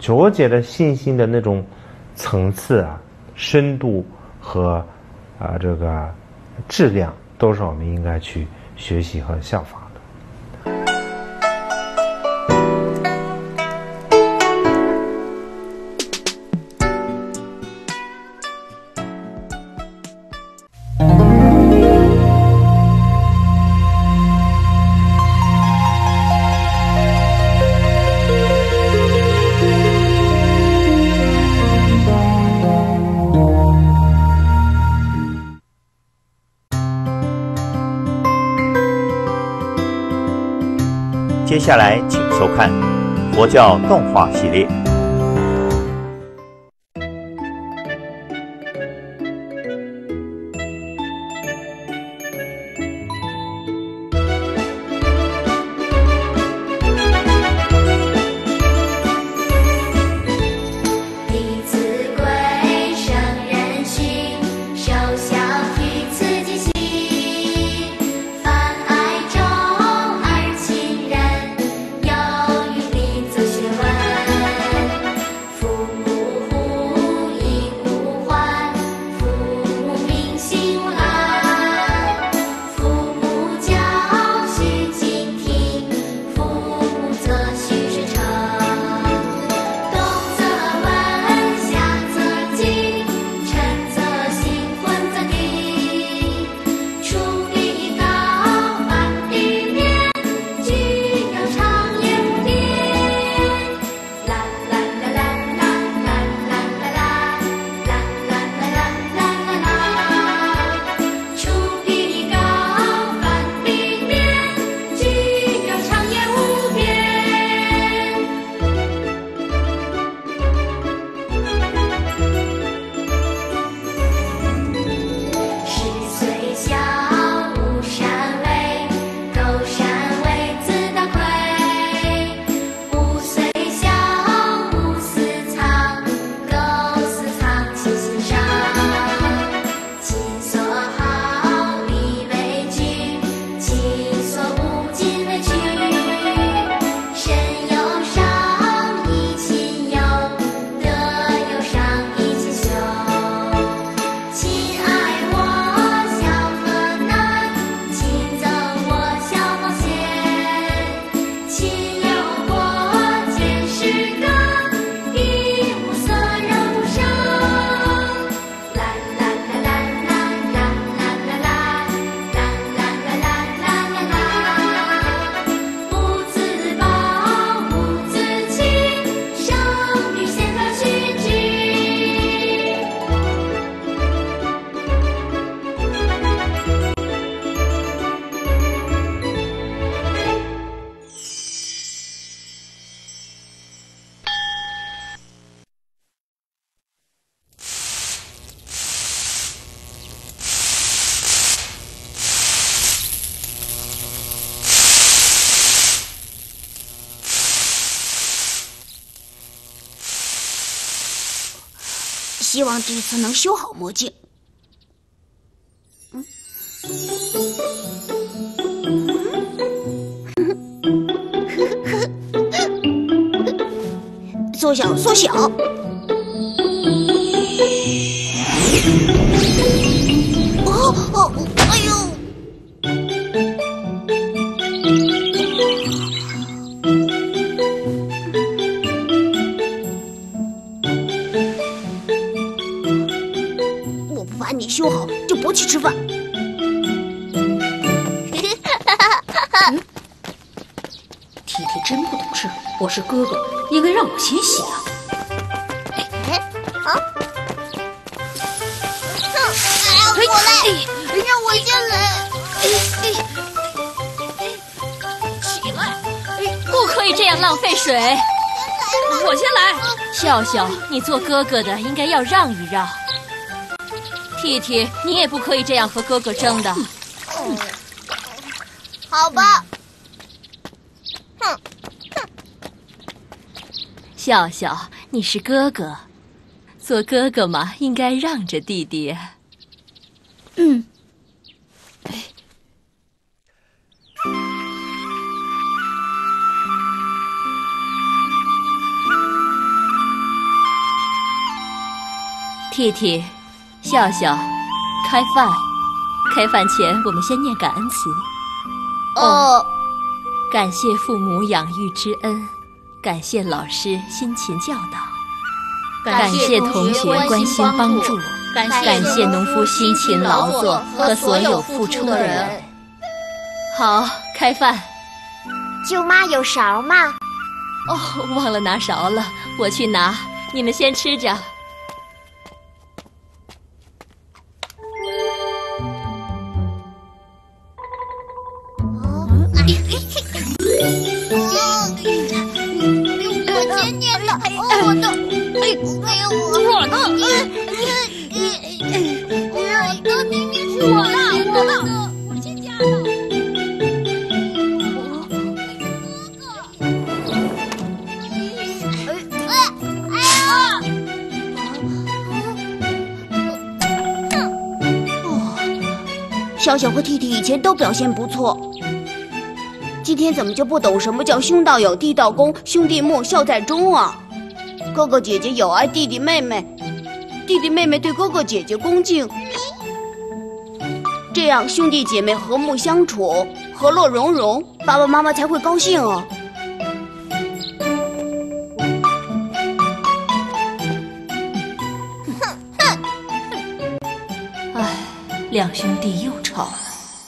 卓姐的信心的那种层次啊、深度和这个质量，都是我们应该去学习和效仿的。 接下来请收看佛教动画系列。 希望这次能修好魔镜。缩小，缩小。哎呦！我不把你修好，就不去吃饭。 T T 真不懂事，我是哥哥，应该让我先洗啊。 我来，让我先来。 起来，不可以这样浪费水。我先来。 笑笑，你做哥哥的应该要让一让。T T，你也不可以这样和哥哥争的。 好吧。 笑笑，你是哥哥，做哥哥嘛，应该让着弟弟。 弟弟，笑笑，开饭。开饭前，我们先念感恩词。感谢父母养育之恩，感谢老师辛勤教导，感谢同学关心帮助，感谢农夫辛勤劳作和所有付出的人。好，开饭。 舅妈有勺吗？ 忘了拿勺了，我去拿。你们先吃着。 我的，我的，明明是我的，我先夹的。 笑笑和弟弟以前都表现不错，今天怎么就不懂什么叫兄道友，弟道恭，兄弟睦，孝在中啊？哥哥姐姐友爱弟弟妹妹，弟弟妹妹对哥哥姐姐恭敬，这样兄弟姐妹和睦相处，和乐融融，爸爸妈妈才会高兴啊。 唉，两兄弟又吵了。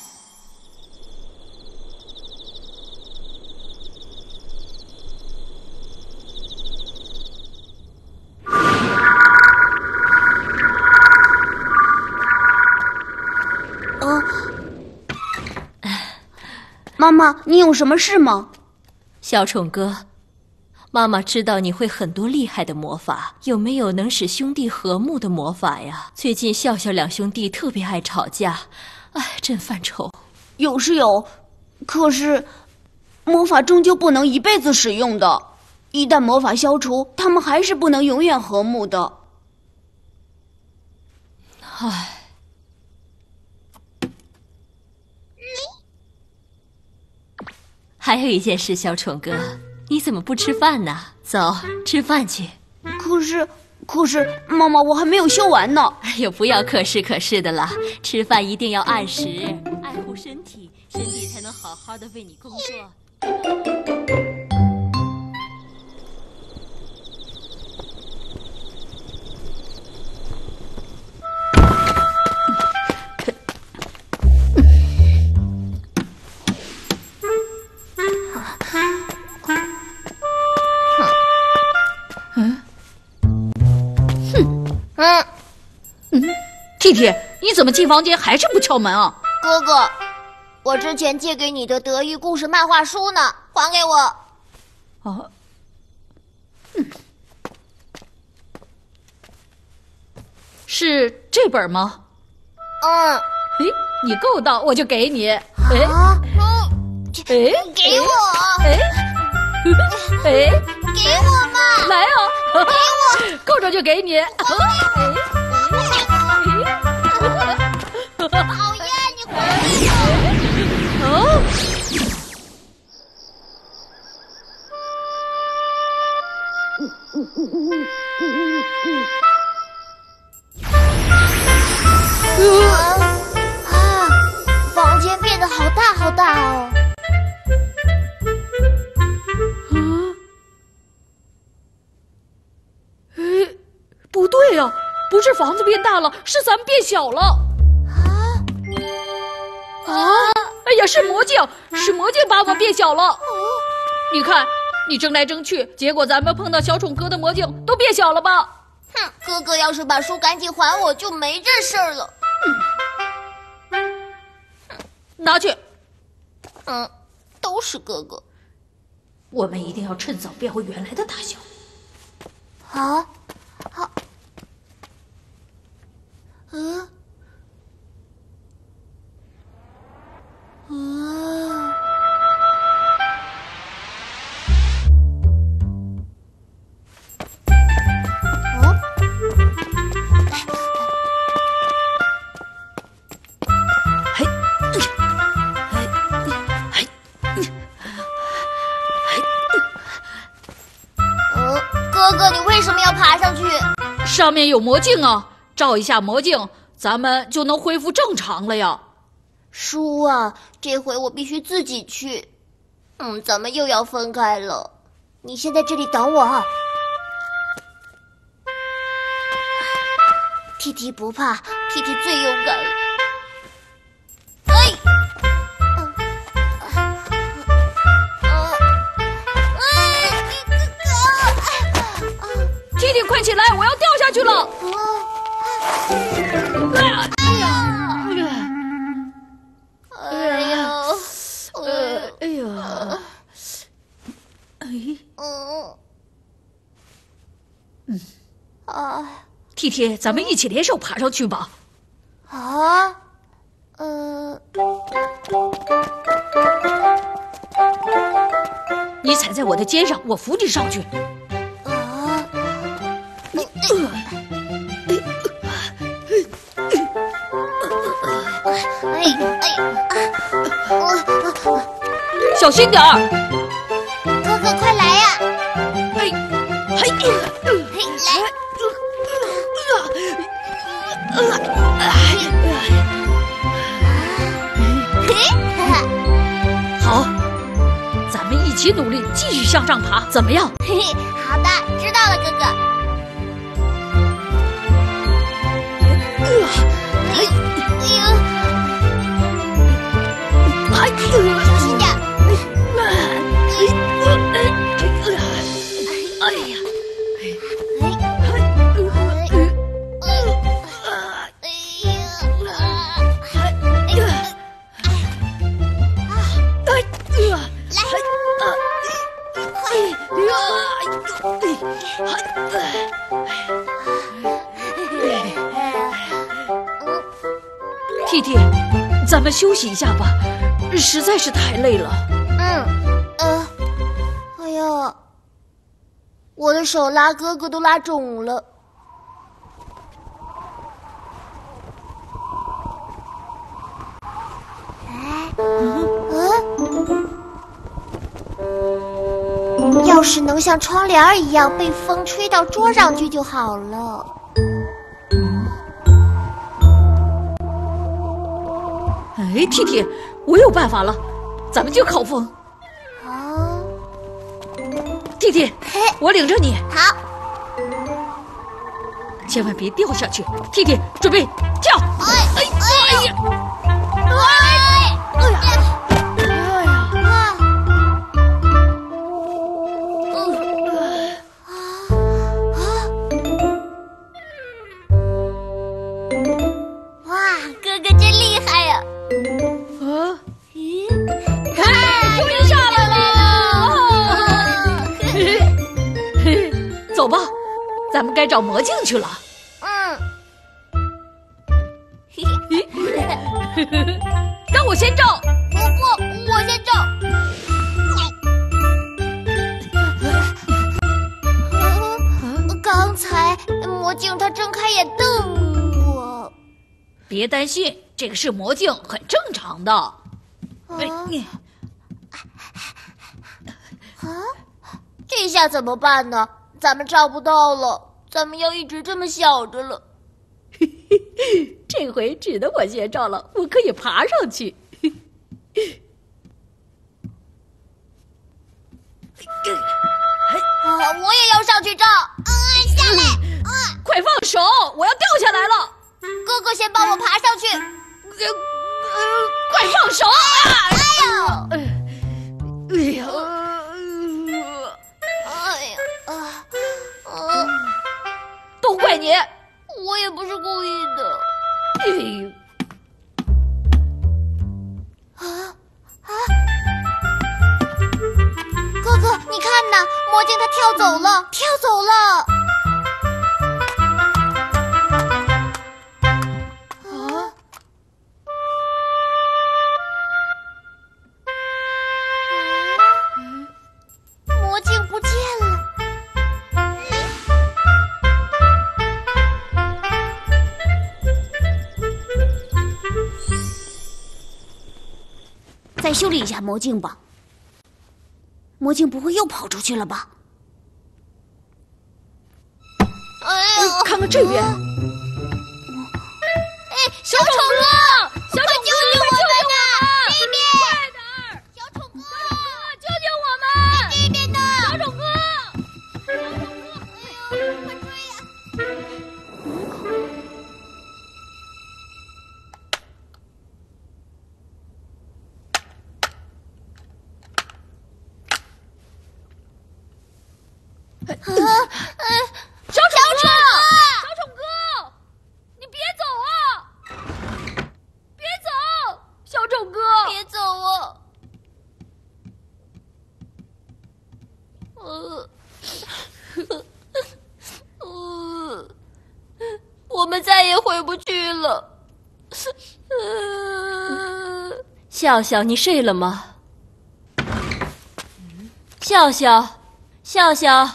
妈妈，你有什么事吗？ 小宠哥，妈妈知道你会很多厉害的魔法，有没有能使兄弟和睦的魔法呀？最近笑笑两兄弟特别爱吵架，真犯愁。 有是有，可是魔法终究不能一辈子使用的，一旦魔法消除，他们还是不能永远和睦的。 还有一件事，小宠哥，你怎么不吃饭呢？走，吃饭去。 可是，妈妈，我还没有修完呢。 哎呦，不要可是的了，吃饭一定要按时，爱护身体，身体才能好好的为你工作。 弟弟，你怎么进房间还是不敲门啊？ 哥哥，我之前借给你的德育故事漫画书呢，还给我。 是这本吗？你够到我就给你。 给我。给我嘛！ 来啊！ 给我， 够着就给你。 讨厌，你回来！房间变得好大好大哦。 不对呀，不是房子变大了，是咱们变小了。哎呀，是魔镜把我们变小了。你看，你争来争去，结果咱们碰到小宠哥的魔镜都变小了吧？ 哥哥要是把书赶紧还我，就没这事儿了。 拿去。 都是哥哥。 我们一定要趁早变回原来的大小。 好。哥哥，你为什么要爬上去？ 上面有魔镜啊， 照一下魔镜，咱们就能恢复正常了呀。 叔啊，这回我必须自己去。咱们又要分开了。你先在这里等我啊。弟弟不怕，弟弟最勇敢了。 弟弟，快起来，我要掉下去了！弟弟，咱们一起联手爬上去吧。你踩在我的肩上，我扶你上去。小心点儿！ 哥哥，快来呀！ 好，咱们一起努力，继续向上爬，怎么样？ 好的，知道了，哥哥。小心点。 弟弟，咱们休息一下吧，实在是太累了。 哎呀，我的手拉哥哥都拉肿了。要是能像窗帘一样被风吹到桌上去就好了。 弟弟，我有办法了，咱们就靠风。弟弟，我领着你。 好， 千万别掉下去。弟弟，准备跳！走吧，咱们该找魔镜去了。让我先照。 不，我先照。刚才魔镜它睁开眼瞪我。 别担心，这个是魔镜，很正常的。 这下怎么办呢？咱们照不到了，咱们要一直这么小着了。 这回只能我先照了，我可以爬上去。 我也要上去照。下来！ 快放手，我要掉下来了。 哥哥先帮我爬上去。 快放手！都怪你！ 我也不是故意的。哥哥，你看呐，魔镜它跳走了，跳走了。魔镜不见了。 再修理一下魔镜吧。魔镜不会又跑出去了吧？ 看看这边。 小丑哥，小丑哥， 救我们呐！那边， 快点儿！ 小丑哥， 救救我们！ 这边呢？ 小丑哥， 哎呦，快追呀！ 小丑哥，你别走啊！别走，小丑哥， 别走啊！我们再也回不去了。 笑笑，你睡了吗？笑笑，笑笑，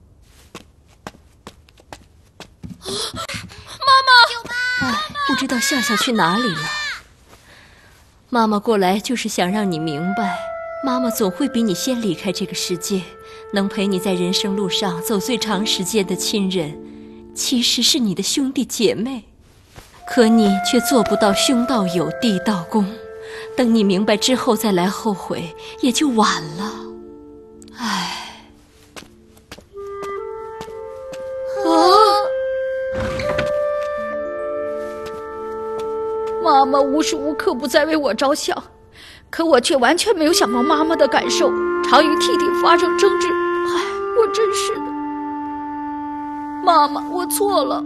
不知道笑笑去哪里了。妈妈过来就是想让你明白，妈妈总会比你先离开这个世界。能陪你在人生路上走最长时间的亲人，其实是你的兄弟姐妹。可你却做不到兄道友，弟道恭。等你明白之后再来后悔，也就晚了。唉。 妈妈无时无刻不在为我着想，可我却完全没有想过妈妈的感受，常与弟弟发生争执。唉，我真是的，妈妈，我错了。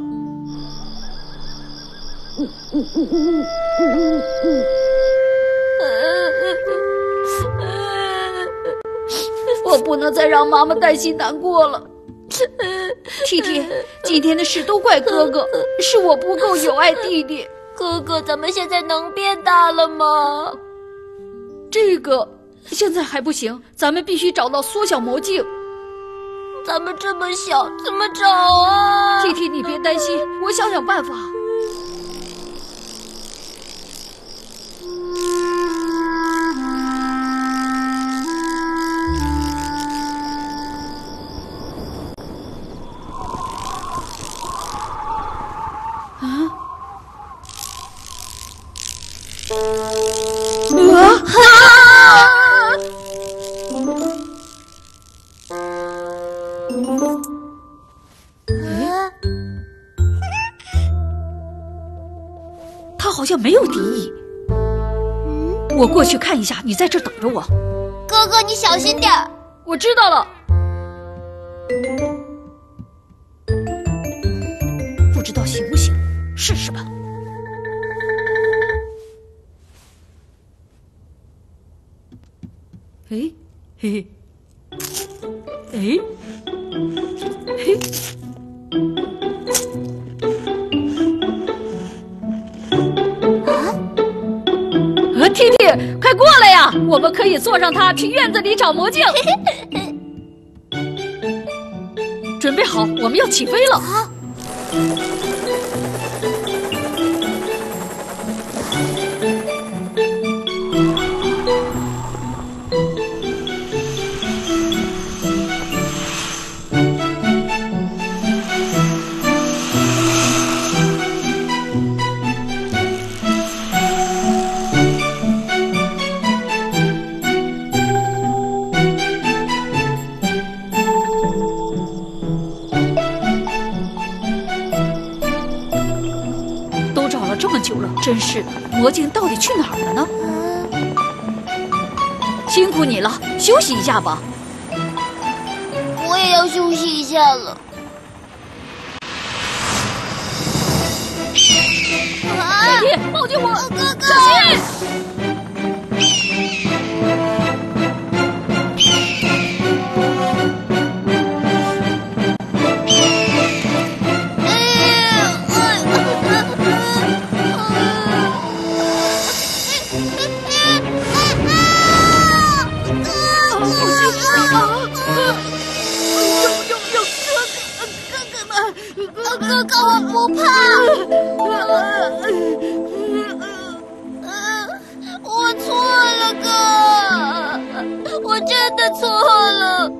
我不能再让妈妈担心难过了。弟弟，今天的事都怪哥哥，是我不够友爱弟弟。 哥哥，咱们现在能变大了吗？ 这个现在还不行，咱们必须找到缩小魔镜。 咱们这么小，怎么找啊？ 弟弟，你别担心，我想想办法。他好像没有敌意。我过去看一下，你在这等着我。 哥哥，你小心点儿。 我知道了。不知道行不行，试试吧。哎，嘿嘿，哎，嘿。弟弟，快过来呀！我们可以坐上它去院子里找魔镜。准备好，我们要起飞了。真是的，魔镜到底去哪儿了呢？辛苦你了，休息一下吧。 我也要休息一下了。 弟弟，抱紧我！ 哥哥， 小心！ 哥哥，我不怕。我错了，哥，我真的错了。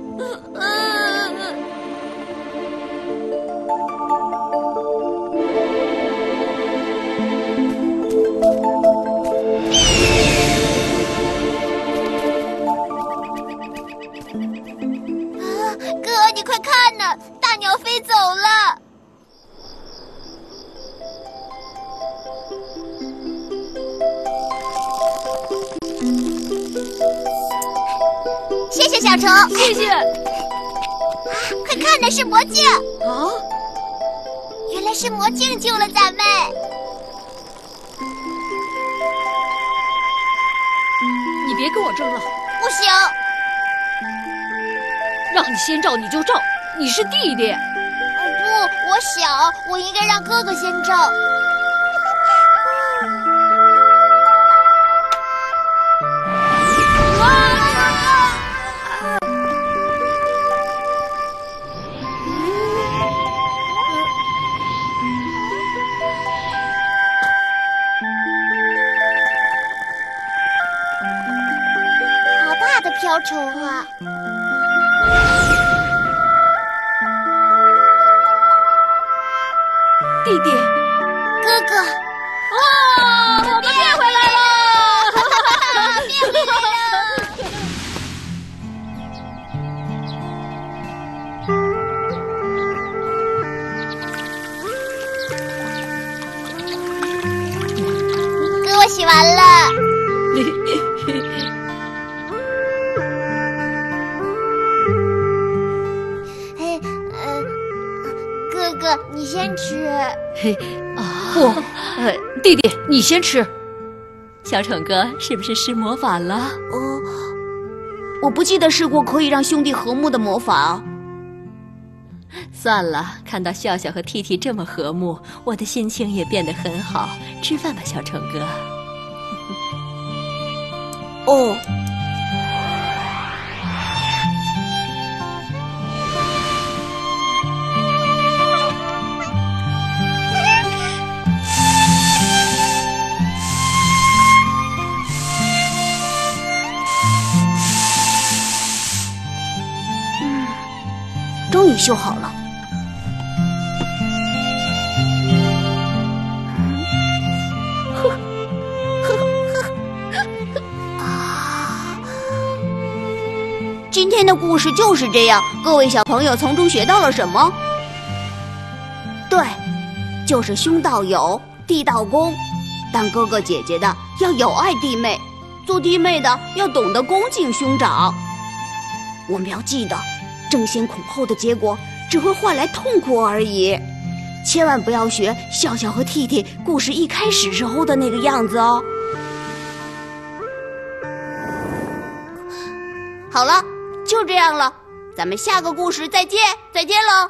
大鸟飞走了。谢谢小虫， 谢谢。 快看，那是魔镜！ 啊， 原来是魔镜救了咱们。 你别跟我争了， 不行， 让你先照你就照，你是弟弟。 不，我小，我应该让哥哥先照。好大的瓢虫啊！ 弟弟， 哥哥， 哇，我们变回来了！ 变回来了！哥，我洗完了。嘿，哥哥，你先吃。 不，弟弟，你先吃。 小宠哥是不是施魔法了？ 我不记得试过可以让兄弟和睦的魔法。 算了，看到笑笑和弟弟这么和睦，我的心情也变得很好。吃饭吧，小宠哥。 哦。终于修好了。今天的故事就是这样，各位小朋友从中学到了什么？对，就是兄道友，弟道恭。当哥哥姐姐的要友爱弟妹，做弟妹的要懂得恭敬兄长。我们要记得，争先恐后的结果只会换来痛苦而已，千万不要学笑笑和弟弟故事一开始时候的那个样子哦。好了，就这样了，咱们下个故事再见，再见喽。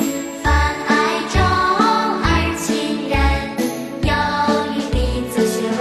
学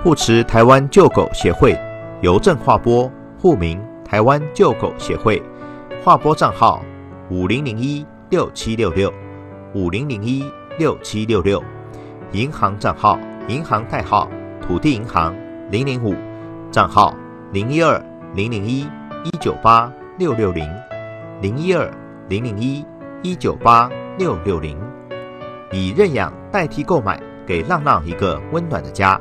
护持台湾救狗协会邮政划拨户名台湾救狗协会，划拨账号50016766，50016766，银行账号银行代号土地银行005，账号012-001-198-660，012-001-198-660，以认养代替购买，给浪浪一个温暖的家。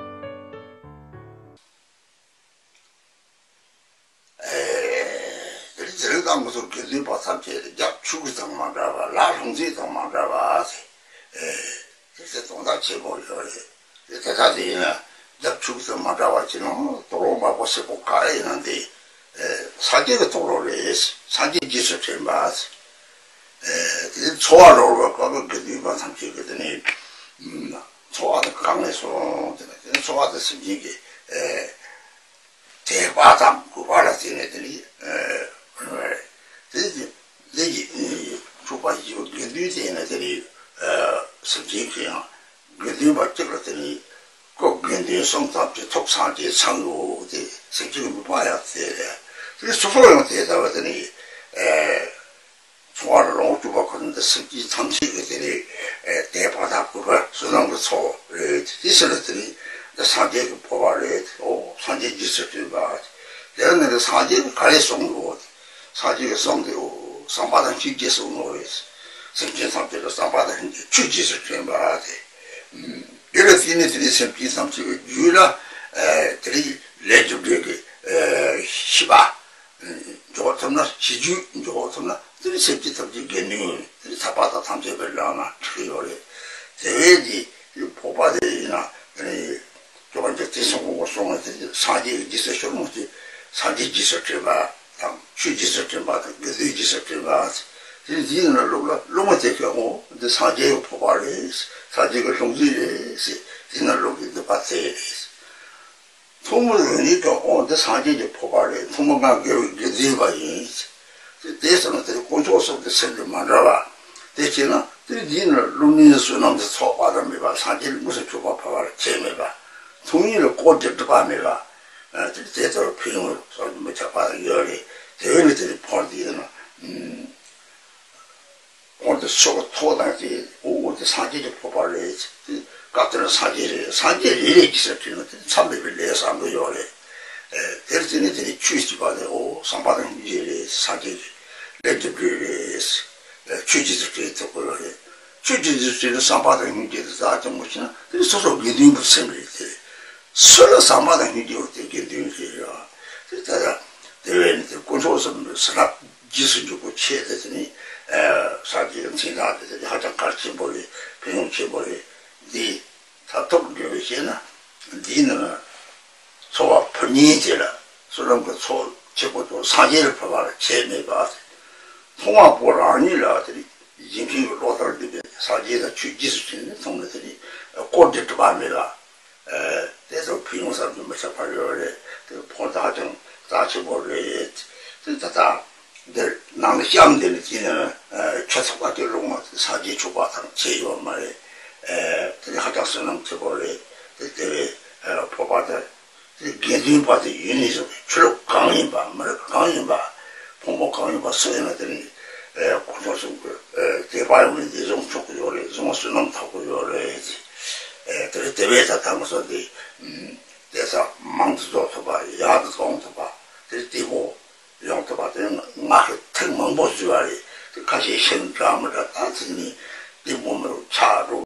这个我说给你把他这的要出个怎么着吧，拉上去怎么着吧，这是重大结果了的。在他这呢，要出个怎么着吧，这种道路嘛，我是不改那的，三这个道路嘞，三这几十天吧，这错路了，搞个给你把他这个的呢，错的刚才说这个错的是这个，这巴掌古巴了这个的呢，这主办有个旅店呢，这里是这个啊，个旅吧这个这里各个的生产的特产的产物的，是这个不呀这的，这个所有的这到这里从而龙主办可能的实际长期的这里代把它不吧，是那个错这是了这里那上这个破坏了上这就是对吧？然后那个上这个开始送我。上这个送的上巴的去接受我的，身体上这个上巴的去接受全把的，有的天呢这里身体上这个有了，这里来就这个西巴，叫什么喜剧，叫什么？这里身体上就给你，这里他把他他这个人啊，吃了的，这个的有破把的呢，就把这送我送的这上这个就是什么的，上这就是这吧。去几十天吧，个几十天吧，这人呢，弄这个我，这上街有破坏的，上街个东西是，人呢弄的把这的，从我人一个这上街就破坏的，从我讲个人吧人，这什么这工作上的生意嘛，知道吧？这些呢，这人呢，农民说那么操把的没吧，上街不是就把破坏了，钱没吧，从你的高级的吧没吧。这种朋友说没吃饭的有的，这个这里跑的呢，我这说拖单的，我这上街就跑跑来，搞到了上街来就是这种，差不多来3个月了，这里去几把的，上班的也来上街来这边来，去就是这个了，去就是这个上班的人就是啥怎么行呢？这说一定不生的。说了上班的你就这个东西啊，这这工作是那技术就不切在这里，上这个经常的这里好像搞起步的，平用起步的，他都有一些呢，呢，说碰年纪了，说那个错结果就上街的破坏了，钱没把，从往不让你了这里，已经平有落到这边，上街的去技术性从这里，过去这把没了。这时候平用上没小朋友的，这个碰大众大起步的，这哪个乡的今年确实把这弄了，上街出把他节约嘛的，这里好像是能起步的，这破把的，这根据把这原理是除了钢印吧，没有钢印吧，碰碰钢印吧，所以呢这里工作是这把问题用出过的，用是能透过的。这位他们说的，这是忙着做的吧，鸭子装的吧，这地方用的吧，这俺是挺忙不出来的，这看些新专门的，但是呢，地方没有插入。